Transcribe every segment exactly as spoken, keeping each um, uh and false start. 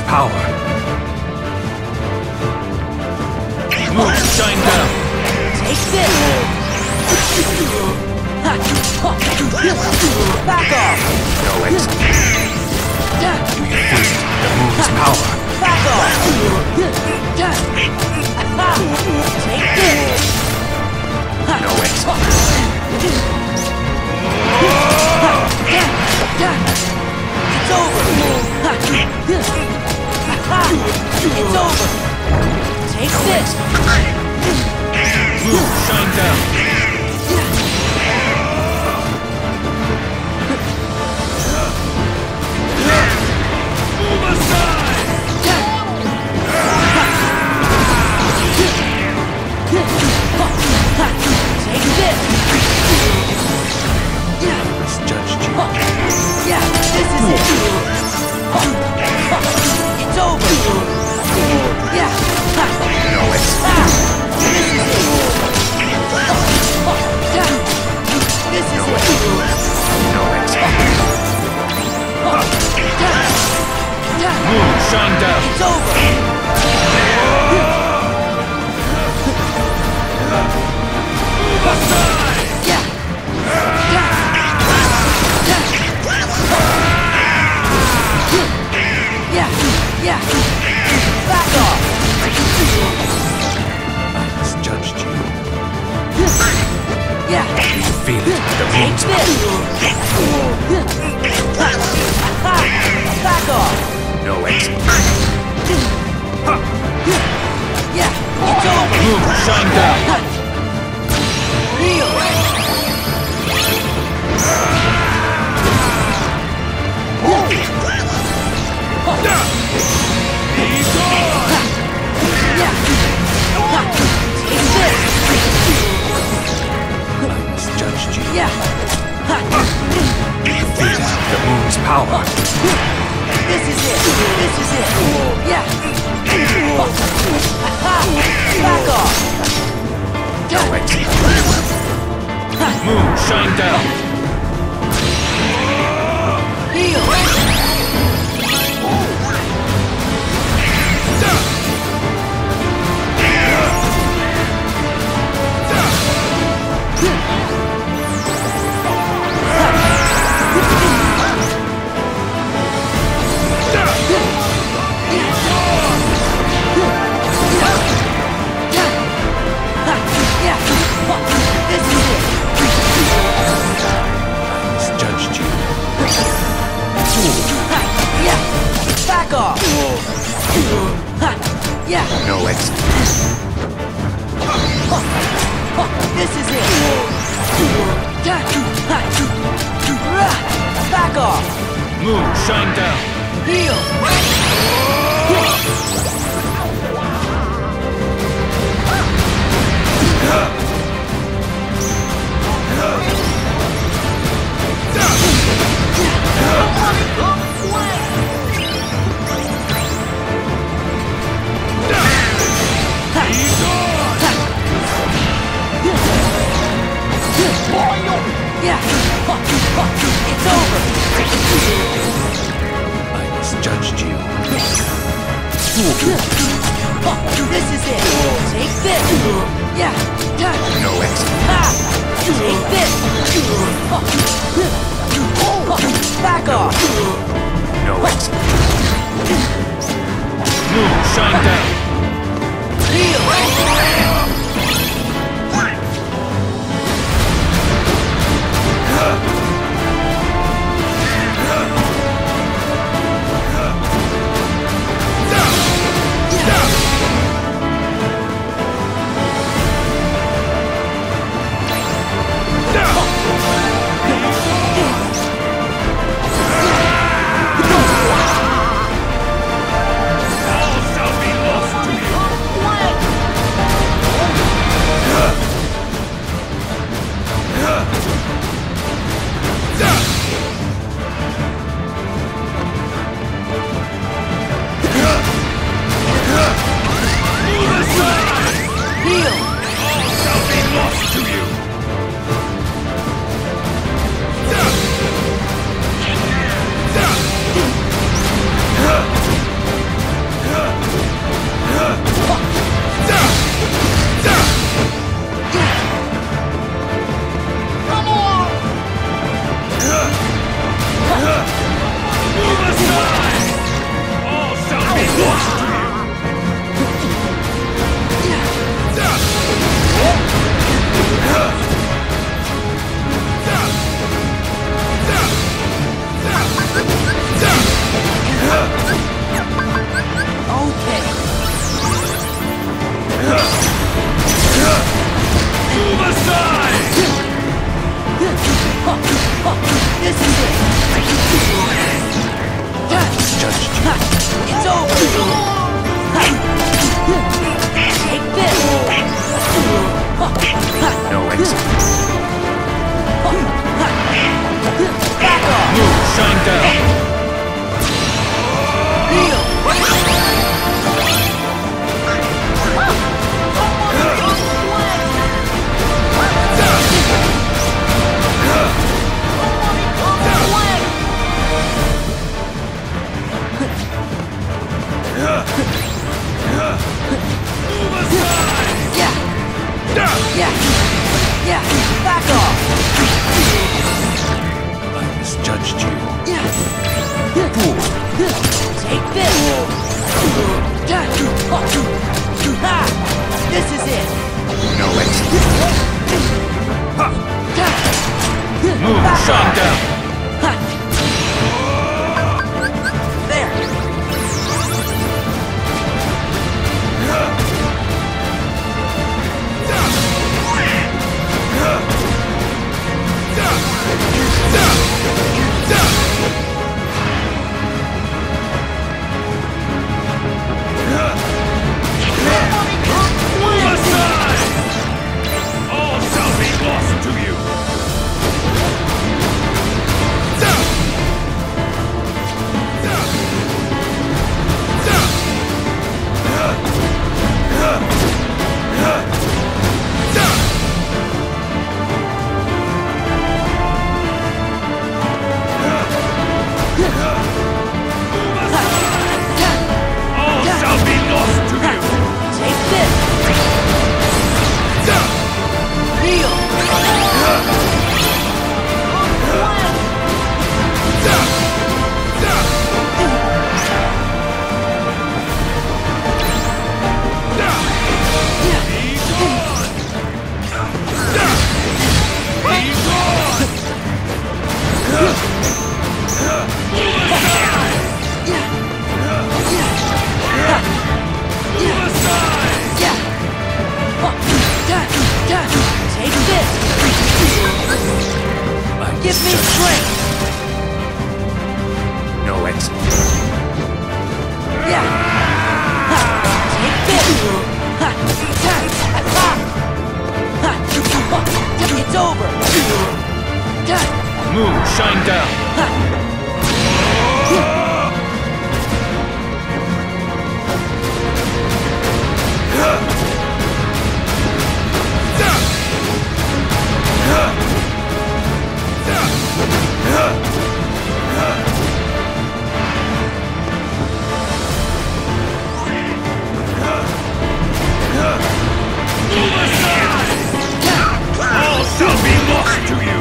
power. Move, shine down. Take this! Back off! No exit. The moon's power. Back off! Take this! No exit. It's over! It's over! Take this! Move, shine down. Move aside! Take this! Misjudged you. Yeah, this is it! It's over! Yeah! No exit. This is it! This is it! No exit. Move, shine down. It's over! Move aside! Yeah! Yeah! Yeah! Back off! I misjudged you. Yeah! You feel it. The Take moon's this! Back off! no exit. Yeah! It's over! Move, shine down. Heal! Be gone! Yeah! Take this! I misjudged you. Yeah! You feel it. The moon's power. This is it! This is it! Yeah! Back off! No exit. Move, shine down. Heal! Back off! Yeah! No exit. This is it! Back off! Move, shine down. Heal! Yeah! It's over! I misjudged you. This is it! Take this! Yeah! No exit. Take this! Back off! No exit. Move, shine down. Heal! Take this! No exit. Back off! Move, shine down. Kneel! Yeah! Yeah! Yeah! Back off! I misjudged you. Yeah! Fool. Take this! Ha! This is it! No exit. Move, Back shine off. down. Ha! There! Move aside! All shall be lost to you. All shall be lost to you. Take this! Kneel! Take this! I Give me misjudged strength! you. No exit. Yeah! Ha! Take this! Ha! Ha! Ha! Ha! It's over! Ha! Move, shine down. Ha! All shall be lost to you.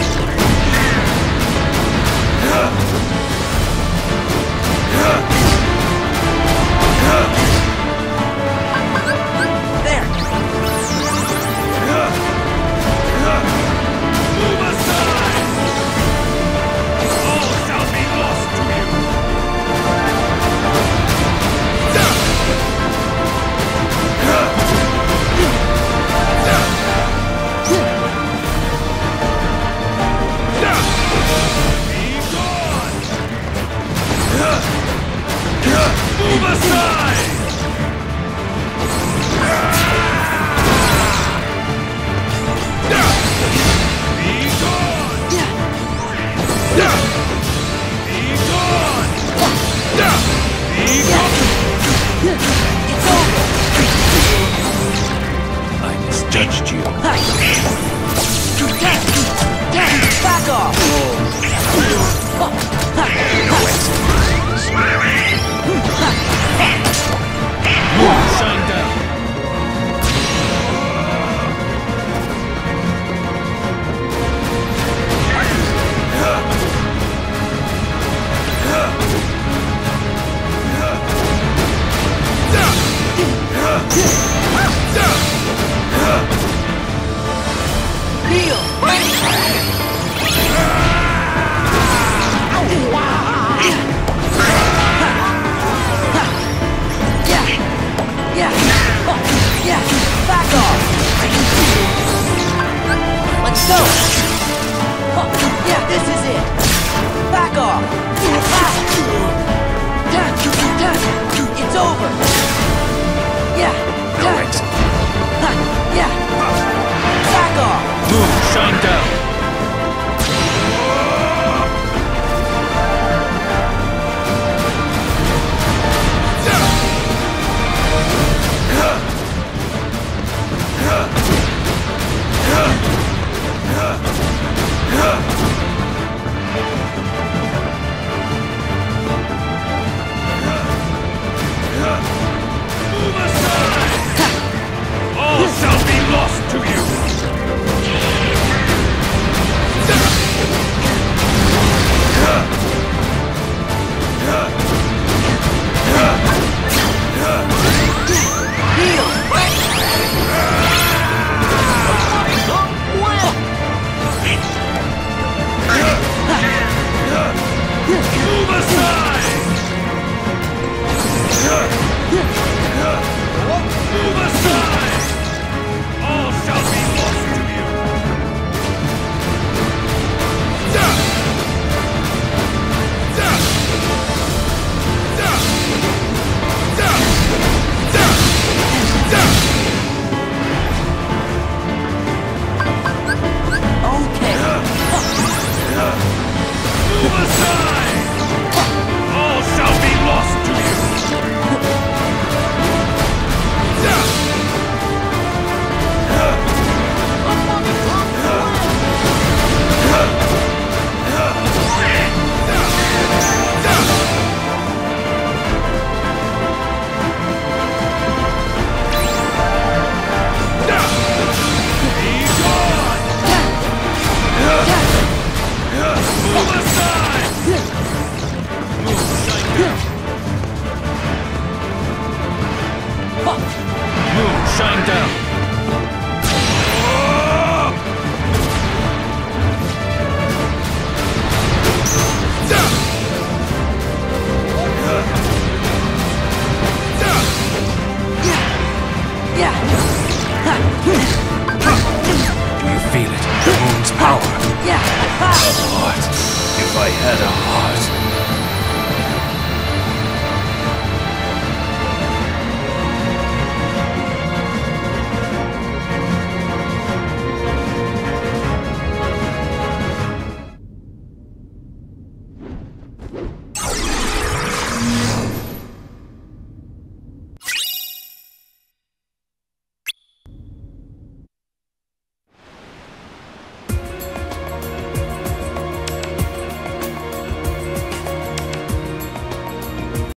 There! Move aside. All shall be lost to you. Be gone. Move aside. Be gone. Be gone. Be gone. It's over! I misjudged you. Back off! No exit. Move, shine down. Kneel! Yeah! Yeah!